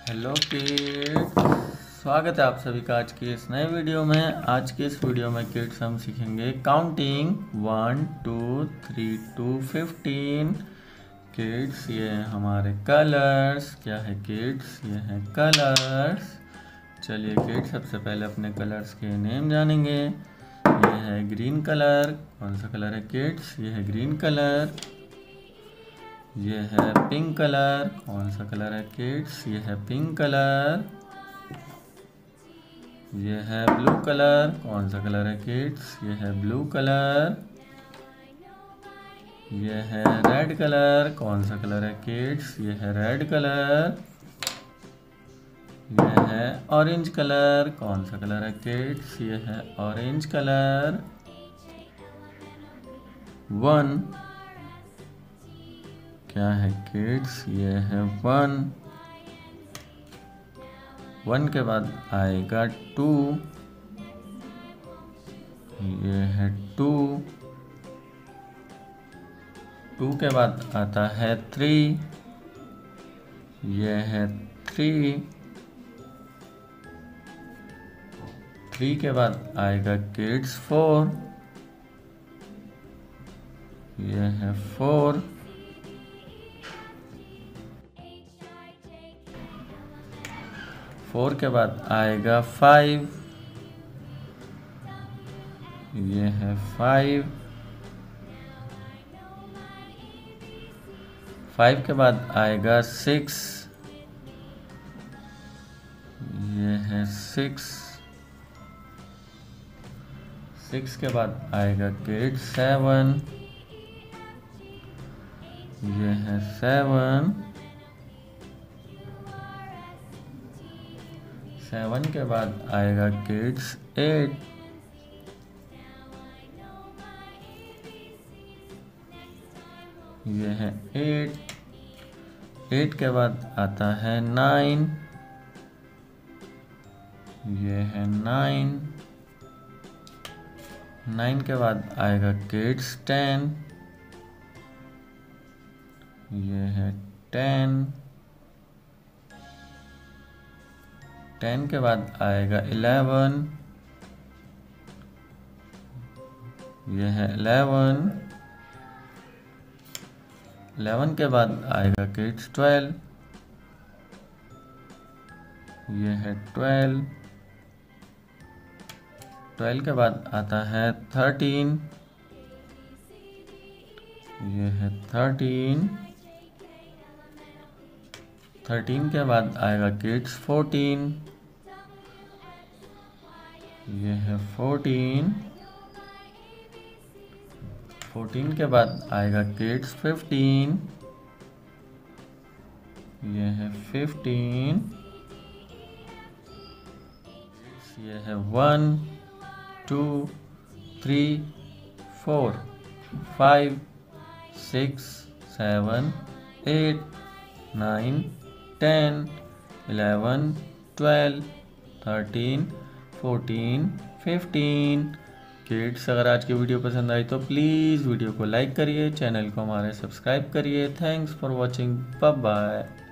Hello kids, स्वागत है आप सभी का आज की इस नए वीडियो में। आज के इस वीडियो में किड्स हम सीखेंगे काउंटिंग 1 2 3 to 15। किड्स ये हैं हमारे कलर्स। क्या है किड्स? ये हैं कलर्स। चलिए किड्स सबसे पहले अपने कलर्स के नेम जानेंगे। ये है ग्रीन कलर। कौन सा कलर है किड्स? ये है ग्रीन कलर। ये है पिंक कलर। कौन सा कलर है किड्स? ये है पिंक कलर। ये है ब्लू कलर। कौन सा कलर है किड्स? ये है ब्लू कलर। ये है रेड कलर। कौन सा कलर है किड्स? ये है रेड कलर। ये है ऑरेंज कलर। कौन सा कलर है किड्स? ये है ऑरेंज कलर। 1 क्या है किड्स? ये है 1। 1 के बाद आएगा 2। ये है 2। 2 के बाद आता है 3। ये है 3। 3 के बाद आएगा किड्स 4। ये है 4। 4 के बाद आएगा 5। ये है 5। 5 के बाद आएगा 6। ये है 6। 6 के बाद आएगा किड्स 7। ये है 7। 7 के बाद आएगा किड्स 8। ये है 8। 8 के बाद आता है 9। ये है 9। 9 के बाद आएगा किड्स 10। ये है 10। 10 के बाद आएगा 11। ये है 11। 11 के बाद आएगा किड्स 12। ये है 12। 12 के बाद आता है 13। ये है 13। 13 के बाद आएगा किड्स 14। ये है 14। 14 के बाद आएगा किड्स 15। ये है 15। ये है 1 2 3 4 5 6 7 8 9 10 11 12 13 14 15। किड्स अगर आज की वीडियो पसंद आई तो प्लीज़ वीडियो को लाइक करिए, चैनल को हमारे सब्सक्राइब करिए। Thanks for watching. Bye bye.